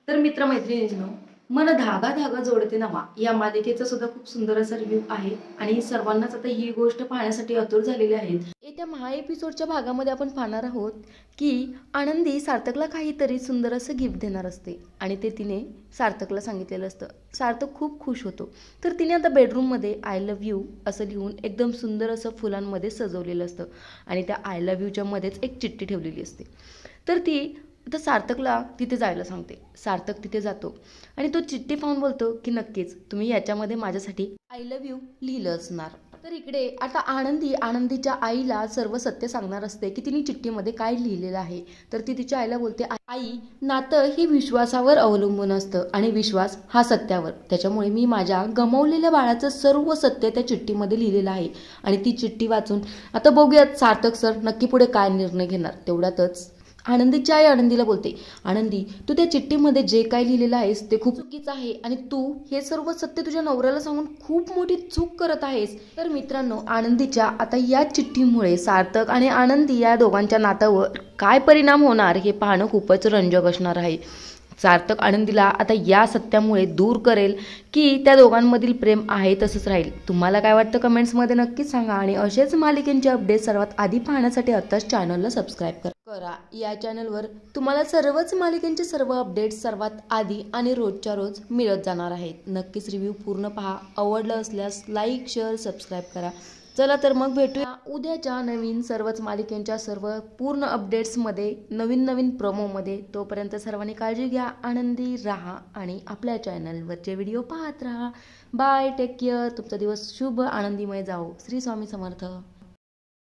तर मित्रमैत्रिणींनो, मन धागा धागा जोडते नवा या मालिकेचा सुद्धा खूप सुंदर असा रिव्ह्यू आहे आणि सर्वांनाच आता ही गोष्ट पाहण्यासाठी आतुर झालेले आहेत। येत्या महा एपिसोडच्या भागामध्ये आपण पाहणार आहोत की आनंदी सार्थकला काहीतरी सुंदर असं गिफ्ट देणार असते आणि ते तिने सार्थकला सांगितलेलं असतं। सार्थक खूप खुश होतो। तर तिने आता बेडरूममध्ये आय लव्ह यू असं लिहून एकदम सुंदर असं फुलांमध्ये सजवलेलं असतं आणि त्या आय लव्ह यूच्या मध्येच एक चिठ्ठी ठेवलेली असते। तर ती आता सार्थकला तिथे जायला सांगते। सार्थक तिथे जातो आणि तो चिठ्ठी पाहून बोलतो की नक्कीच तुम्ही याच्यामध्ये माझ्यासाठी आय लव्ह यू लिहिलं असणार। तर इकडे आता आनंदीच्या आईला सर्व सत्य सांगणार असते की तिने चिठ्ठीमध्ये काय लिहिलेलं आहे। तर ती तिच्या आईला बोलते, आई, नातं हे विश्वासावर अवलंबून असतं आणि विश्वास हा सत्यावर। त्याच्यामुळे मी माझ्या गमावलेल्या बाळाचं सर्व सत्य त्या चिठ्ठीमध्ये लिहिलेलं आहे आणि ती चिठ्ठी वाचून आता बघूयात सार्थक सर नक्की पुढे काय निर्णय घेणार। तेवढ्यातच आनंदीची आई आनंदीला बोलते, आनंदी, तू त्या चिठ्ठीमध्ये जे काय लिहिलेलं आहेस ते खूप चुकीचं आहे आणि तू हे सर्व सत्य तुझ्या नवऱ्याला सांगून खूप मोठी चूक करत आहेस। तर मित्रांनो, आनंदीच्या आता या चिठ्ठीमुळे सार्थक आणि आनंदी या दोघांच्या नात्यावर काय परिणाम होणार हे पाहणं खूपच रंजक असणार आहे। सार्थक आनंदीला आता या सत्यामुळे दूर करेल की त्या दोघांमधील प्रेम आहे तसंच राहील। तुम्हाला काय वाटतं कमेंट्समध्ये नक्कीच सांगा आणि असेच मालिकेंचे अपडेट सर्वात आधी पाहण्यासाठी आताच चॅनलला सबस्क्राईब करा। या चॅनलवर तुम्हाला सर्वच मालिकेंचे सर्व अपडेट्स सर्वात आधी आणि रोजच्या रोज मिळत जाणार आहेत। नक्कीच रिव्ह्यू पूर्ण पहा। आवडलं असल्यास लाईक, शेअर, सबस्क्राईब करा। चला तर मग भेटूया उद्याच्या नवीन सर्वच मालिकेंच्या सर्व पूर्ण अपडेट्समध्ये, नवीन प्रोमोमध्ये। तोपर्यंत सर्वांनी काळजी घ्या, आनंदी राहा आणि आपल्या चॅनलवरचे व्हिडिओ पाहत राहा। Bye, take care. तुमचा दिवस शुभ आनंदीमय जाओ। श्री स्वामी समर्थ।